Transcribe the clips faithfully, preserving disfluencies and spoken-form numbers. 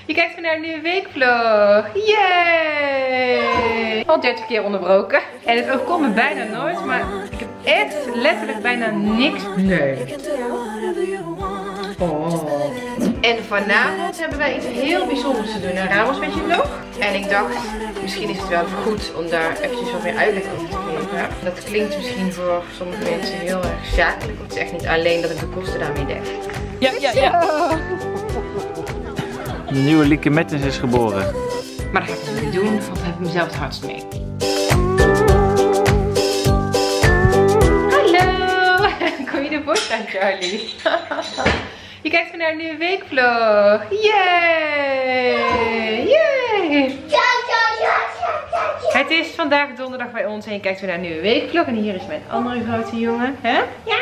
Je kijkt weer naar een nieuwe weekvlog. Yay! Al dertig keer onderbroken. En het overkomt me bijna nooit, maar ik heb echt letterlijk bijna niks. Nee. Oh. En vanavond hebben wij iets heel bijzonders te doen. Een Ramos, weet je het nog? En ik dacht, misschien is het wel goed om daar eventjes wat meer uitleg over te geven. Dat klinkt misschien voor sommige mensen heel erg zakelijk. Want het is echt niet alleen dat ik de kosten daarmee dek. Ja, ja, ja. De nieuwe Lieke Mettens is geboren. Maar dat ga ik dus niet doen, want ik heb mezelf het hardst mee. Hallo! Kom je ervoor staan, Charlie? Je kijkt weer naar een nieuwe weekvlog. Yay! Yay! Het is vandaag donderdag bij ons en je kijkt weer naar een nieuwe weekvlog. En hier is mijn andere grote jongen. Hè? Ja!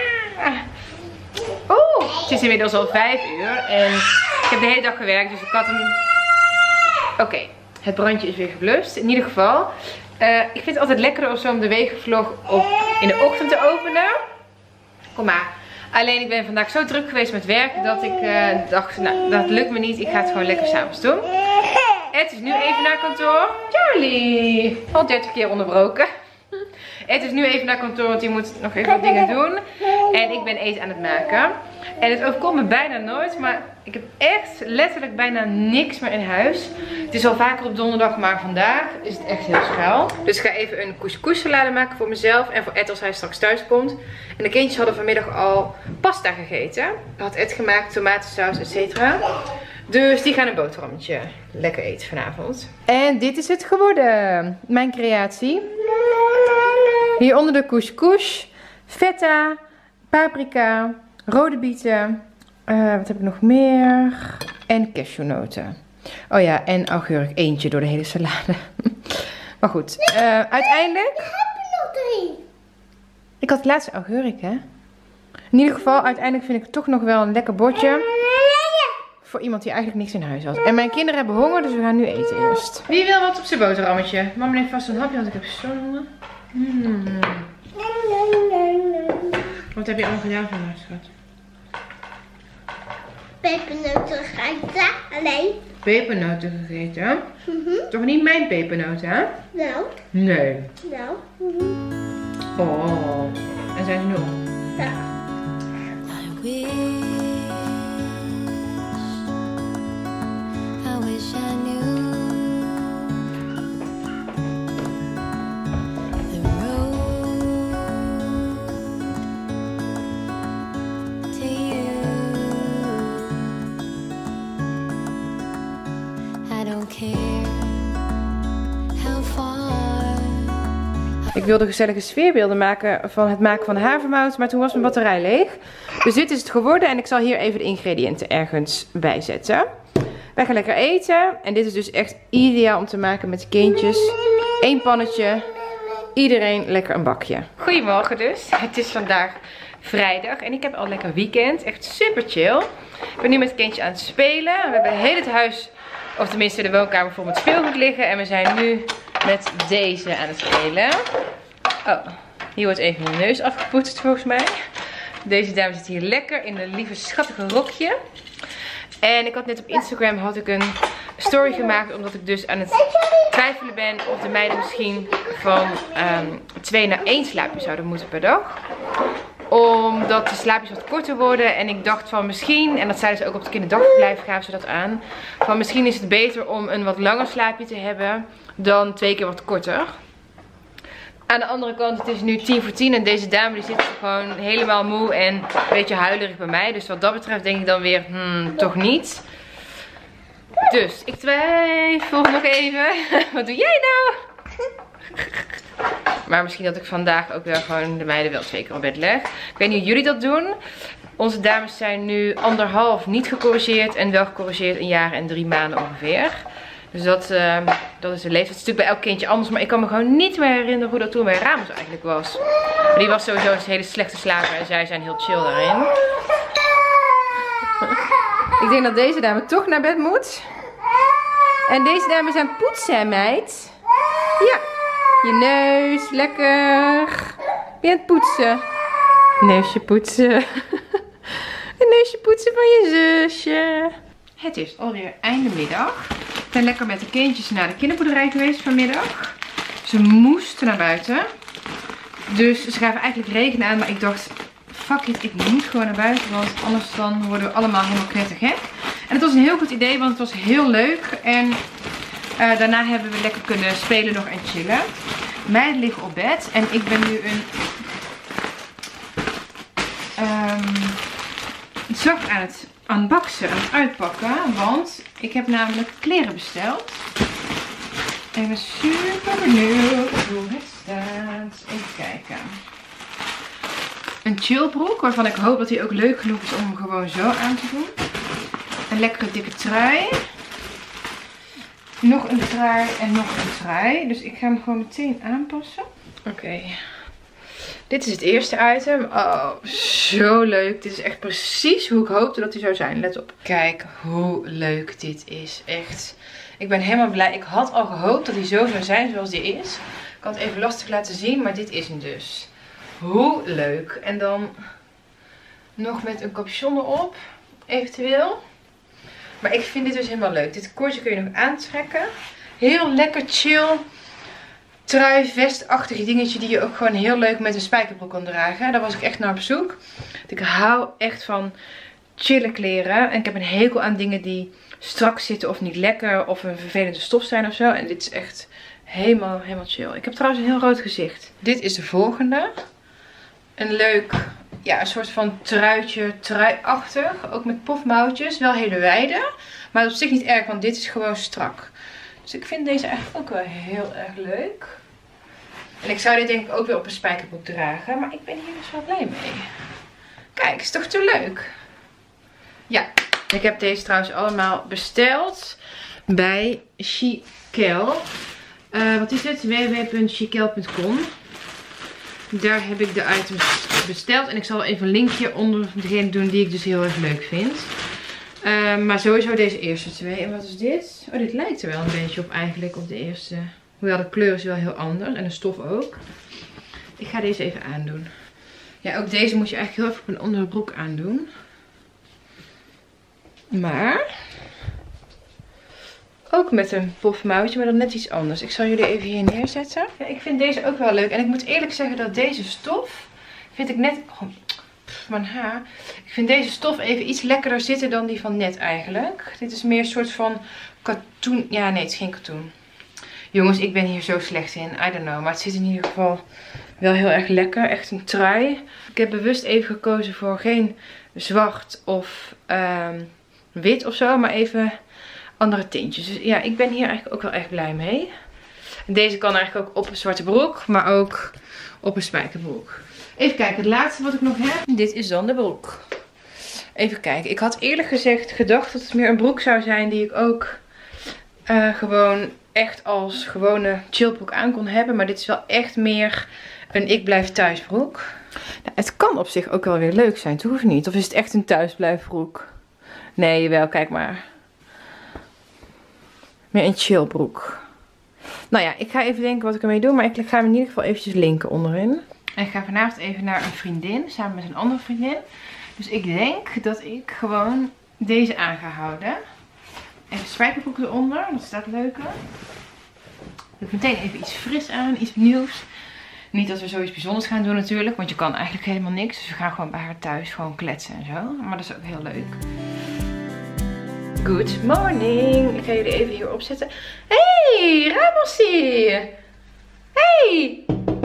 Oh, het is inmiddels al vijf uur en ik heb de hele dag gewerkt, dus ik had hem... Oké, okay, het brandje is weer geblust. In ieder geval, uh, ik vind het altijd lekkerder of zo om de weekvlog op in de ochtend te openen. Kom maar. Alleen ik ben vandaag zo druk geweest met werken dat ik uh, dacht, nou dat lukt me niet. Ik ga het gewoon lekker s'avonds doen. Het is nu even naar kantoor. Charlie! Al dertig keer onderbroken. Het is nu even naar kantoor, want die moet nog even wat dingen doen. En ik ben eten aan het maken. En het overkomt me bijna nooit, maar ik heb echt letterlijk bijna niks meer in huis. Het is al vaker op donderdag, maar vandaag is het echt heel schuil. Dus ik ga even een couscous salade maken voor mezelf en voor Ed als hij straks thuis komt. En de kindjes hadden vanmiddag al pasta gegeten. Had Ed gemaakt, tomatensaus, et cetera. Dus die gaan een boterhammetje lekker eten vanavond. En dit is het geworden. Mijn creatie. Hieronder de couscous, feta, paprika, rode bieten. Uh, wat heb ik nog meer? En cashewnoten. Oh ja, en augurk. Eentje door de hele salade. Maar goed, uh, uiteindelijk... Ik heb er nog drie. Ik had het laatste augurk, hè? In ieder geval, uiteindelijk vind ik het toch nog wel een lekker bordje. Voor iemand die eigenlijk niks in huis had. En mijn kinderen hebben honger, dus we gaan nu eten eerst. Wie wil wat op zijn boterhammetje? Mama neemt vast een hapje, want ik heb zo'n honger. Mm. Wat heb je allemaal gedaan vandaag, schat? Pepernoten gegeten, alleen. Pepernoten gegeten? Mm-hmm. Toch niet mijn pepernoten, hè? Nou. Nee. Nou. Mm-hmm. Oh. En zijn ze nu op? Ja. Ik wilde gezellige sfeerbeelden maken van het maken van havermout, maar toen was mijn batterij leeg. Dus dit is het geworden en ik zal hier even de ingrediënten ergens bij zetten. Wij gaan lekker eten en dit is dus echt ideaal om te maken met de kindjes. Eén pannetje, iedereen lekker een bakje. Goedemorgen dus, het is vandaag vrijdag en ik heb al lekker weekend, echt super chill. Ik ben nu met het kindje aan het spelen. We hebben het hele huis, of tenminste de woonkamer vol met speelgoed liggen en we zijn nu met deze aan het spelen. Oh, hier wordt even mijn neus afgepoetst volgens mij. Deze dame zit hier lekker in een lieve schattige rokje. En ik had net op Instagram had ik een story gemaakt. Omdat ik dus aan het twijfelen ben of de meiden misschien van um, twee naar één slaapje zouden moeten per dag. Omdat de slaapjes wat korter worden. En ik dacht van misschien, en dat zeiden ze ook op het kinderdagverblijf, gaven ze dat aan. Van misschien is het beter om een wat langer slaapje te hebben dan twee keer wat korter. Aan de andere kant, het is nu tien voor tien en deze dame die zit gewoon helemaal moe en een beetje huilerig bij mij. Dus wat dat betreft denk ik dan weer, hmm, toch niet. Dus ik twijfel nog even. Wat doe jij nou? Maar misschien dat ik vandaag ook wel gewoon de meiden wel twee keer op bed leg. Ik weet niet hoe jullie dat doen. Onze dames zijn nu anderhalf niet gecorrigeerd en wel gecorrigeerd een jaar en drie maanden ongeveer. Dus dat, uh, dat is de leeftijd. Het is natuurlijk bij elk kindje anders. Maar ik kan me gewoon niet meer herinneren hoe dat toen bij Ramos eigenlijk was. Maar die was sowieso een hele slechte slaper. En zij zijn heel chill daarin. Ik denk dat deze dame toch naar bed moet. En deze dame is aan het poetsen, hè, meid? Ja. Je neus. Lekker. Ben je aan het poetsen? Neusje poetsen. Een neusje poetsen van je zusje. Het is alweer einde middag. Ik ben lekker met de kindjes naar de kinderboerderij geweest vanmiddag. Ze moesten naar buiten. Dus ze gaven eigenlijk regen aan. Maar ik dacht, fuck it, ik moet gewoon naar buiten. Want anders dan worden we allemaal helemaal knettergek. En het was een heel goed idee, want het was heel leuk. En uh, daarna hebben we lekker kunnen spelen nog en chillen. Meiden liggen op bed. En ik ben nu een um, zacht aan het unboxen, aan het uitpakken. Want ik heb namelijk kleren besteld. En ik ben super benieuwd hoe het staat. Even kijken. Een chillbroek, waarvan ik hoop dat hij ook leuk genoeg is om hem gewoon zo aan te doen. Een lekkere dikke trui. Nog een trui en nog een trui. Dus ik ga hem gewoon meteen aanpassen. Oké. Okay. Dit is het eerste item. Oh, zo leuk. Dit is echt precies hoe ik hoopte dat hij zou zijn. Let op. Kijk hoe leuk dit is. Echt. Ik ben helemaal blij. Ik had al gehoopt dat hij zo zou zijn zoals die is. Ik kan het even lastig laten zien, maar dit is hem dus. Hoe leuk. En dan nog met een capuchon erop. Eventueel. Maar ik vind dit dus helemaal leuk. Dit koordje kun je nog aantrekken. Heel lekker chill. Trui, vestachtig dingetje die je ook gewoon heel leuk met een spijkerbroek kan dragen. Daar was ik echt naar op zoek. Ik hou echt van chille kleren. En ik heb een hekel aan dingen die strak zitten of niet lekker of een vervelende stof zijn of zo. En dit is echt helemaal, helemaal chill. Ik heb trouwens een heel rood gezicht. Dit is de volgende. Een leuk, ja, een soort van truitje, truiachtig. Ook met pofmouwtjes. Wel hele wijde. Maar op zich niet erg, want dit is gewoon strak. Dus ik vind deze eigenlijk ook wel heel erg leuk. En ik zou dit denk ik ook weer op een spijkerbroek dragen. Maar ik ben hier dus wel blij mee. Kijk, is toch te leuk? Ja, ik heb deze trouwens allemaal besteld bij Chiquel. Uh, wat is het? w w w punt chiquel punt com. Daar heb ik de items besteld. En ik zal even een linkje onder degene doen die ik dus heel erg leuk vind. Uh, maar sowieso deze eerste twee. En wat is dit? Oh, dit lijkt er wel een beetje op eigenlijk, op de eerste. Hoewel de kleur is wel heel anders. En de stof ook. Ik ga deze even aandoen. Ja, ook deze moet je eigenlijk heel even op een onderbroek aandoen. Maar ook met een pofmouwtje, maar dan net iets anders. Ik zal jullie even hier neerzetten. Ja, ik vind deze ook wel leuk. En ik moet eerlijk zeggen dat deze stof, vind ik net... Oh, pff, mijn haar. Ik vind deze stof even iets lekkerder zitten dan die van net eigenlijk. Dit is meer een soort van katoen. Ja, nee, het is geen katoen. Jongens, ik ben hier zo slecht in. I don't know. Maar het zit in ieder geval wel heel erg lekker. Echt een trui. Ik heb bewust even gekozen voor geen zwart of um, wit of zo. Maar even andere tintjes. Dus ja, ik ben hier eigenlijk ook wel echt blij mee. En deze kan eigenlijk ook op een zwarte broek. Maar ook op een spijkerbroek. Even kijken. Het laatste wat ik nog heb. Dit is dan de broek. Even kijken. Ik had eerlijk gezegd gedacht dat het meer een broek zou zijn. Die ik ook uh, gewoon echt als gewone chillbroek aan kon hebben. Maar dit is wel echt meer een ik blijf thuis broek. Nou, het kan op zich ook wel weer leuk zijn. Het hoeft niet. Of is het echt een thuisblijfbroek? Nee, jawel. Kijk maar. Meer een chillbroek. Nou ja, ik ga even denken wat ik ermee doe. Maar ik ga hem in ieder geval eventjes linken onderin. En ik ga vanavond even naar een vriendin. Samen met een andere vriendin. Dus ik denk dat ik gewoon deze aan ga houden. Even spijkerbroek eronder. Dat staat leuker. Doe ik meteen even iets fris aan. Iets nieuws. Niet dat we zoiets bijzonders gaan doen natuurlijk. Want je kan eigenlijk helemaal niks. Dus we gaan gewoon bij haar thuis gewoon kletsen en zo. Maar dat is ook heel leuk. Good morning. Ik ga jullie even hier opzetten. Hey, Ramelsie. Hey.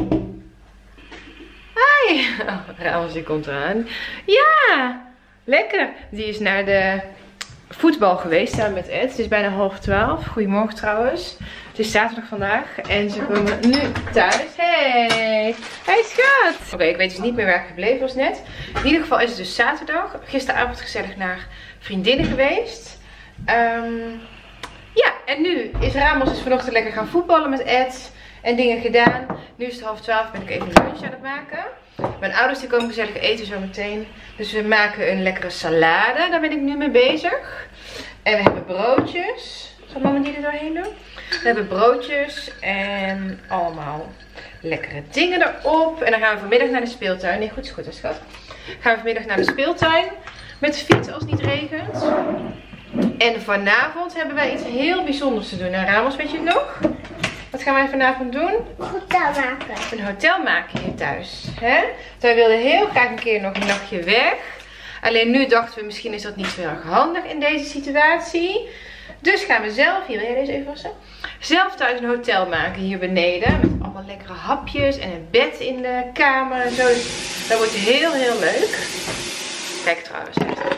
Hi. Oh, Ramelsie komt eraan. Ja, lekker. Die is naar de voetbal geweest samen met Ed. Het is bijna half twaalf. Goedemorgen trouwens. Het is zaterdag vandaag. En ze komen nu thuis. Hey. Hey schat. Oké, okay, ik weet dus niet meer waar ik gebleven was net. In ieder geval is het dus zaterdag. Gisteravond gezellig naar vriendinnen geweest. Um, ja, en nu is Ramos dus vanochtend lekker gaan voetballen met Ed. En dingen gedaan. Nu is het half twaalf. Ben ik even lunch aan het maken. Mijn ouders die komen gezellig eten zo meteen. Dus we maken een lekkere salade. Daar ben ik nu mee bezig. En we hebben broodjes. Zal mama die er doorheen doen? We hebben broodjes en allemaal lekkere dingen erop. En dan gaan we vanmiddag naar de speeltuin. Nee, goed is goed, hè, schat. Gaan we vanmiddag naar de speeltuin. Met de fiets als het niet regent. En vanavond hebben wij iets heel bijzonders te doen. En Ramos, weet je het nog? Wat gaan wij vanavond doen? Hotel maken. Een hotel maken hier thuis. Hè? Wij wilden heel graag een keer nog een nachtje weg. Alleen nu dachten we, misschien is dat niet zo erg handig in deze situatie. Dus gaan we zelf, hier wil jij deze even wassen? Zelf thuis een hotel maken hier beneden. Met allemaal lekkere hapjes en een bed in de kamer en zo. Dus dat wordt heel heel leuk. Kijk trouwens.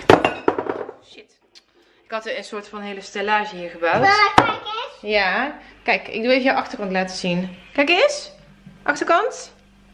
Shit. Ik had een soort van hele stellage hier gebouwd. Maar kijk eens. Ja. Kijk, ik doe even jouw achterkant laten zien. Kijk eens. Achterkant.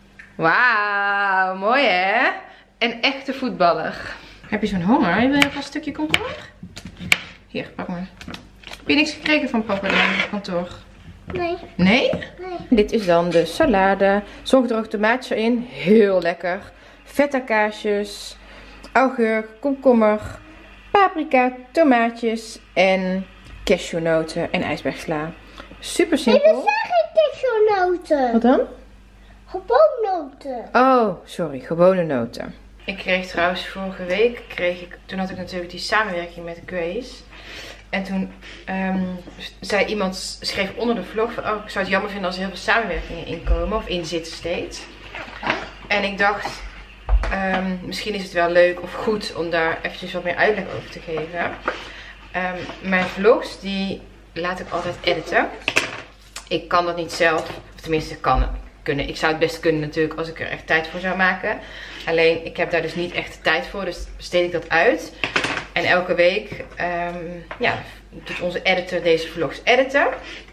Wauw, mooi hè? Een echte voetballer. Heb je zo'n honger? Wil je even een stukje komkommer? Hier, pak maar. Heb je niks gekregen van papa in het kantoor? Nee. Nee? Nee. Dit is dan de salade. Zongedroogde tomaatjes erin. Heel lekker. Feta kaasjes. Augurk, komkommer. Paprika, tomaatjes. En cashewnoten en ijsbergsla. Super Nee, dat simpel. zijn geen cashewnoten. Wat dan? Gewoon noten. Oh, sorry. Gewone noten. Ik kreeg trouwens vorige week, kreeg ik, toen had ik natuurlijk die samenwerking met Grace. En toen um, zei iemand, schreef onder de vlog van, oh, ik zou het jammer vinden als er heel veel samenwerkingen inkomen of in zitten steeds. En ik dacht, um, misschien is het wel leuk of goed om daar eventjes wat meer uitleg over te geven. Um, mijn vlogs, die laat ik altijd editen. Ik kan dat niet zelf, of tenminste kan kunnen. Ik zou het best kunnen natuurlijk als ik er echt tijd voor zou maken. Alleen ik heb daar dus niet echt de tijd voor, dus besteed ik dat uit. En elke week um, ja, doet onze editor deze vlogs editen.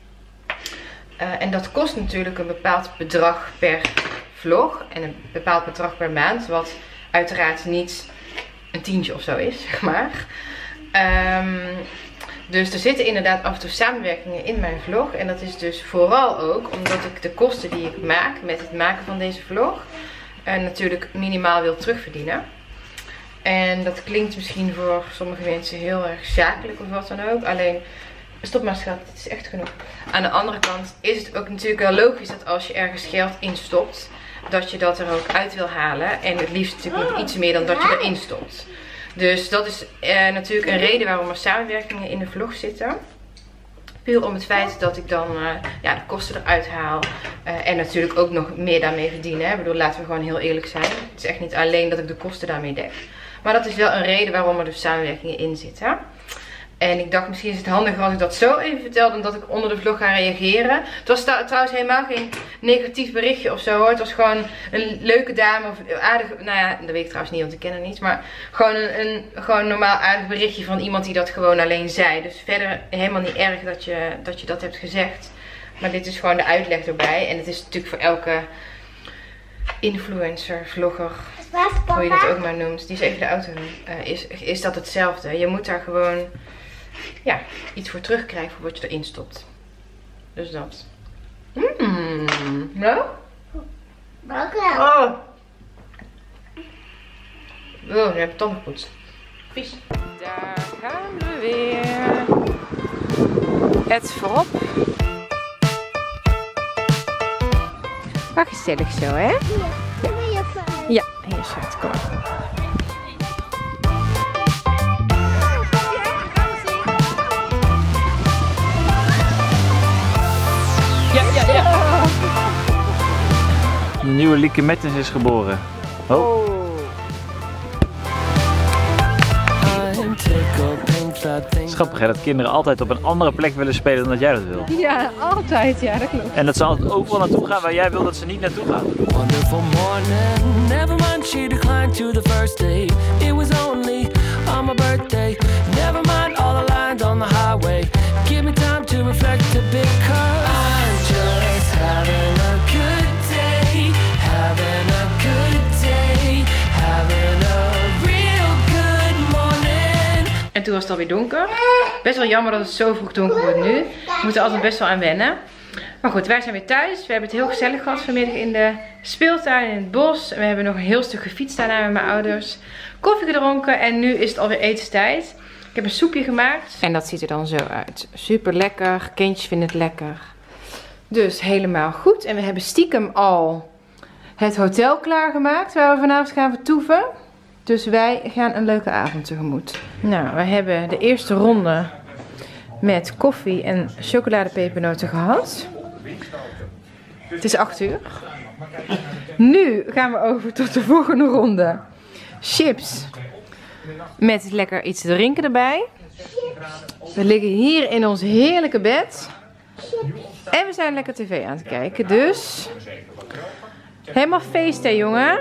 Uh, en dat kost natuurlijk een bepaald bedrag per vlog en een bepaald bedrag per maand. Wat uiteraard niet een tientje of zo is, zeg maar. Um, dus er zitten inderdaad af en toe samenwerkingen in mijn vlog. En dat is dus vooral ook omdat ik de kosten die ik maak met het maken van deze vlog uh, natuurlijk minimaal wil terugverdienen. En dat klinkt misschien voor sommige mensen heel erg zakelijk of wat dan ook. Alleen, stop maar schat, het is echt genoeg. Aan de andere kant is het ook natuurlijk wel logisch dat als je ergens geld instopt, dat je dat er ook uit wil halen. En het liefst natuurlijk nog iets meer dan dat je erin stopt. Dus dat is eh, natuurlijk een reden waarom er samenwerkingen in de vlog zitten. Puur om het feit dat ik dan uh, ja, de kosten eruit haal. Uh, en natuurlijk ook nog meer daarmee verdienen. Ik bedoel, laten we gewoon heel eerlijk zijn. Het is echt niet alleen dat ik de kosten daarmee dek. Maar dat is wel een reden waarom er dus samenwerkingen in zitten. En ik dacht, misschien is het handiger als ik dat zo even vertel dan dat ik onder de vlog ga reageren. Het was trouwens helemaal geen negatief berichtje of zo hoor. Het was gewoon een leuke dame of aardig, nou ja, dat weet ik trouwens niet want ik ken haar niet. Maar gewoon een, een gewoon normaal aardig berichtje van iemand die dat gewoon alleen zei. Dus verder helemaal niet erg dat je dat, je dat hebt gezegd. Maar dit is gewoon de uitleg erbij. En het is natuurlijk voor elke influencer, vlogger, hoe je dat ook maar noemt, die is even de auto uh, is, is dat hetzelfde. Je moet daar gewoon ja, iets voor terugkrijgen voor wat je erin stopt. Dus dat. Mmm. Nou? Welke? Oh. Oh, nu heb ik tanden gepoetst. Vies. Daar gaan we weer. Het voorop. Wat gezellig zo, hè? Ja. Ja. Ja, hier is het. Kom maar. Ja, ja, ja. De nieuwe Lieke Mettens is geboren. Oh. Grappig hè, dat kinderen altijd op een andere plek willen spelen dan dat jij dat wil. Ja, altijd. Ja, dat klopt. En dat ze altijd overal naartoe gaan waar jij wil dat ze niet naartoe gaan. Wonderful morning, never mind she declined to the first date. It was only on my birthday. Never mind all the lines on the highway. Give me time to reflect a bit, cause I'm just having a good day. Having a good day. Having a real good morning. En toen was het alweer donker. Best wel jammer dat het zo vroeg donker wordt nu. We moeten er altijd best wel aan wennen. Maar goed, wij zijn weer thuis. We hebben het heel gezellig gehad vanmiddag in de speeltuin in het bos. En we hebben nog een heel stuk gefietst daarna met mijn ouders. Koffie gedronken en nu is het alweer etenstijd. Ik heb een soepje gemaakt. En dat ziet er dan zo uit. Super lekker. Kindjes vinden het lekker. Dus helemaal goed. En we hebben stiekem al het hotel klaargemaakt waar we vanavond gaan vertoeven. Dus wij gaan een leuke avond tegemoet. Nou, we hebben de eerste ronde met koffie en chocoladepepernoten gehad. Het is acht uur. Nu gaan we over tot de volgende ronde. Chips. Met lekker iets te drinken erbij. We liggen hier in ons heerlijke bed. En we zijn lekker tv aan het kijken. Dus helemaal feest hè jongen.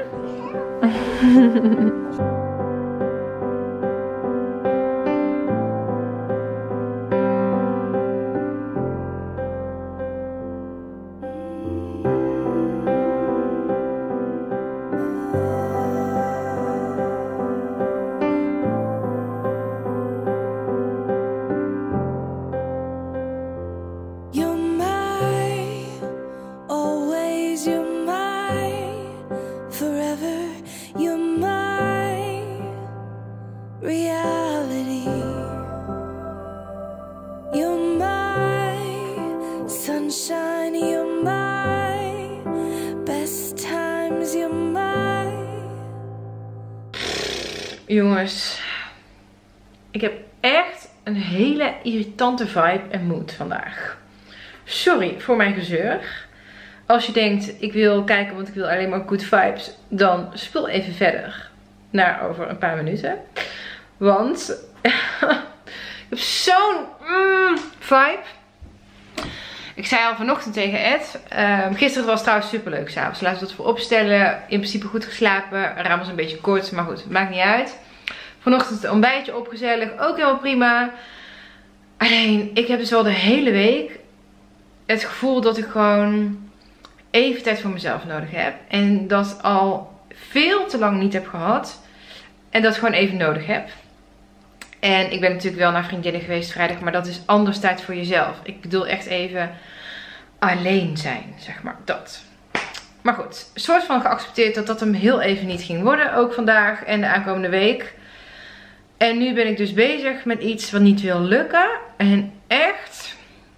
Jongens, ik heb echt een hele irritante vibe en mood vandaag. Sorry voor mijn gezeur. Als je denkt, ik wil kijken, want ik wil alleen maar good vibes, dan speel even verder naar over een paar minuten. Want ik heb zo'n mm, vibe. Ik zei al vanochtend tegen Ed. Uh, gisteren was het trouwens super leuk s'avonds. Laten we dat voor opstellen. In principe goed geslapen. Raam was een beetje kort, maar goed, het maakt niet uit. Vanochtend het ontbijtje opgezellig. Ook helemaal prima. Alleen, ik heb dus wel de hele week het gevoel dat ik gewoon even tijd voor mezelf nodig heb. En dat al veel te lang niet heb gehad. En dat gewoon even nodig heb. En ik ben natuurlijk wel naar vriendinnen geweest vrijdag. Maar dat is anders tijd voor jezelf. Ik bedoel echt even alleen zijn, zeg maar. Dat. Maar goed, een soort van geaccepteerd dat dat hem heel even niet ging worden. Ook vandaag en de aankomende week. En nu ben ik dus bezig met iets wat niet wil lukken. En echt...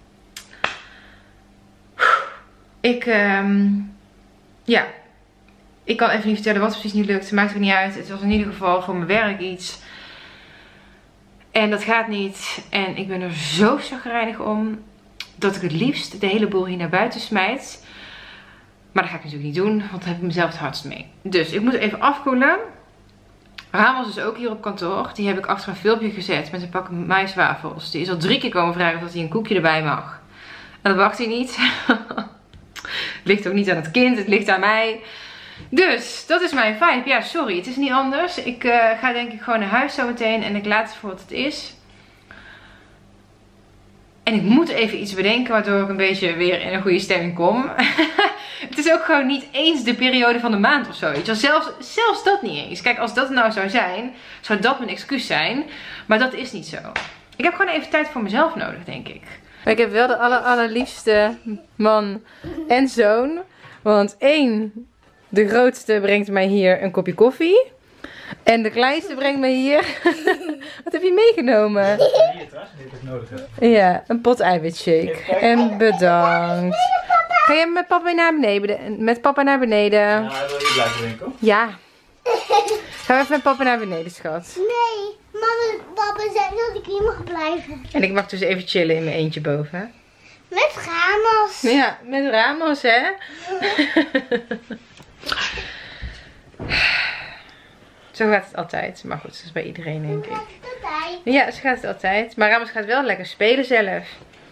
Ik, um, ja... Ik kan even niet vertellen wat precies niet lukt. Het maakt er niet uit. Het was in ieder geval voor mijn werk iets. En dat gaat niet. En ik ben er zo chagrijnig om. Dat ik het liefst de hele boel hier naar buiten smijt. Maar dat ga ik natuurlijk niet doen. Want daar heb ik mezelf het hardst mee. Dus ik moet even afkoelen. Raam was dus ook hier op kantoor. Die heb ik achter een filmpje gezet met een pak maiswafels. Die is al drie keer komen vragen of hij een koekje erbij mag. En dat wacht hij niet. Het ligt ook niet aan het kind. Het ligt aan mij. Dus, dat is mijn vibe. Ja, sorry. Het is niet anders. Ik uh, ga denk ik gewoon naar huis zo meteen. En ik laat het voor wat het is. En ik moet even iets bedenken. Waardoor ik een beetje weer in een goede stemming kom. Het is ook gewoon niet eens de periode van de maand of zo. Zelfs, zelfs dat niet eens. Kijk, als dat nou zou zijn. Zou dat mijn excuus zijn. Maar dat is niet zo. Ik heb gewoon even tijd voor mezelf nodig, denk ik. Maar ik heb wel de aller, allerliefste man en zoon. Want één... De grootste brengt mij hier een kopje koffie. En de kleinste brengt mij hier... Wat heb je meegenomen? Hier trouwens, die ik nodig heb. Ja, een pot eiwitshake. En bedankt. Ga je met papa naar beneden? Met papa naar beneden? Ja, wil je blijven drinken? Ja. Ga even met papa naar beneden, schat. Nee, mama, papa zei dat ik hier mag blijven. En ik mag dus even chillen in mijn eentje boven. Met Ramos. Ja, met Ramos, hè? Zo gaat het altijd. Maar goed, dat is bij iedereen, denk ik. Ja, zo gaat het altijd. Maar Ramos gaat wel lekker spelen zelf.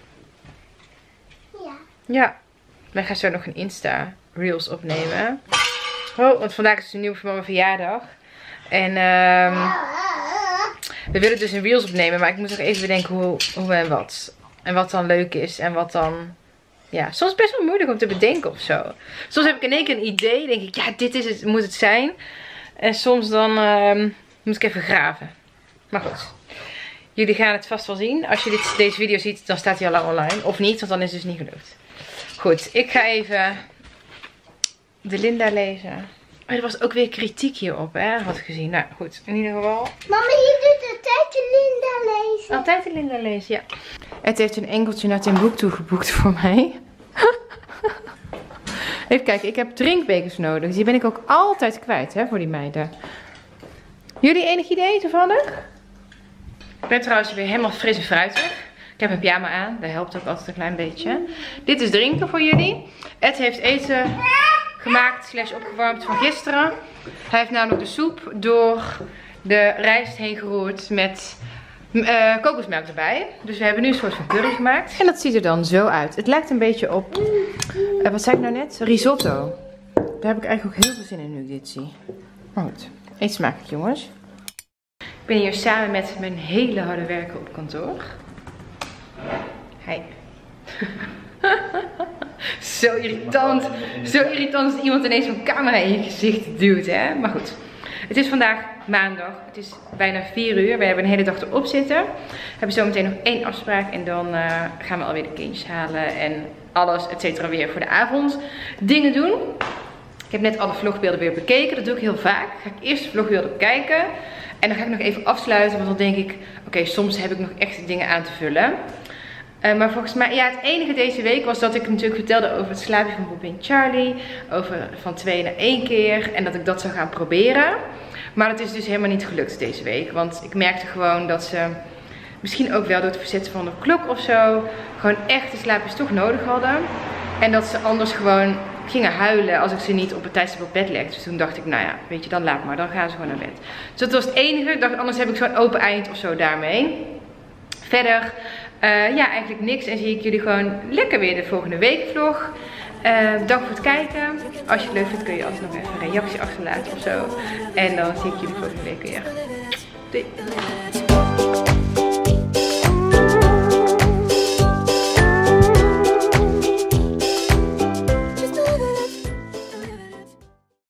Ja. Ja. Wij gaan zo nog een Insta Reels opnemen. Oh, want vandaag is het nieuw voor mijn verjaardag. En um, we willen dus een Reels opnemen. Maar ik moet nog even bedenken hoe, hoe en wat. En wat dan leuk is. En wat dan... Ja, soms best wel moeilijk om te bedenken of zo. Soms heb ik in één keer een idee. Denk ik, ja, dit is het, moet het zijn. En soms dan um, moet ik even graven. Maar goed. Jullie gaan het vast wel zien. Als je dit, deze video ziet, dan staat hij al lang online. Of niet, want dan is het dus niet gelukt. Goed, ik ga even de Linda lezen. Oh, er was ook weer kritiek hierop, hè? Had ik gezien. Nou, goed. In ieder geval. Mama, je doet altijd de Linda lezen. Altijd de Linda lezen, ja. Het heeft een enkeltje naar Timbuktu geboekt voor mij. Even kijken, ik heb drinkbekers nodig. Die ben ik ook altijd kwijt, hè, voor die meiden. Jullie enig idee toevallig? Ik ben trouwens weer helemaal fris en fruitig. Ik heb mijn pyjama aan, dat helpt ook altijd een klein beetje. Dit is drinken voor jullie. Ed heeft eten gemaakt, slash opgewarmd van gisteren. Hij heeft namelijk de soep door de rijst heen geroerd met uh, kokosmelk erbij. Dus we hebben nu een soort van curry gemaakt. En dat ziet er dan zo uit. Het lijkt een beetje op, uh, wat zei ik nou net? Risotto. Daar heb ik eigenlijk ook heel veel zin in nu ik dit zie. Maar goed, eet smakelijk jongens. Ik ben hier samen met mijn hele harde werker op kantoor. Hi. Zo irritant. Zo irritant als iemand ineens zo'n camera in je gezicht duwt, hè. Maar goed. Het is vandaag maandag. Het is bijna vier uur. We hebben een hele dag erop zitten. We hebben zometeen nog één afspraak. En dan uh, gaan we alweer de kindjes halen. En alles, et cetera, weer voor de avond dingen doen. Ik heb net alle vlogbeelden weer bekeken. Dat doe ik heel vaak. Ga ik eerst de vlogbeelden bekijken. En dan ga ik nog even afsluiten. Want dan denk ik, oké, okay, soms heb ik nog echt dingen aan te vullen. Uh, maar volgens mij, ja, het enige deze week was dat ik natuurlijk vertelde over het slaapje van Bobby en Charlie. Over van twee naar één keer. En dat ik dat zou gaan proberen. Maar dat is dus helemaal niet gelukt deze week. Want ik merkte gewoon dat ze, misschien ook wel door het verzetten van de klok of zo, gewoon echt de slaapjes toch nodig hadden. En dat ze anders gewoon gingen huilen als ik ze niet op het tijdstip op bed legde. Dus toen dacht ik, nou ja, weet je, dan laat maar. Dan gaan ze gewoon naar bed. Dus dat was het enige. Ik dacht, anders heb ik zo'n open eind of zo daarmee. Verder, uh, ja, eigenlijk niks. En zie ik jullie gewoon lekker weer de volgende week vlog. Uh, dank voor het kijken. Als je het leuk vindt kun je altijd nog even een reactie achterlaten of zo. En dan zie ik jullie volgende week weer. Doei!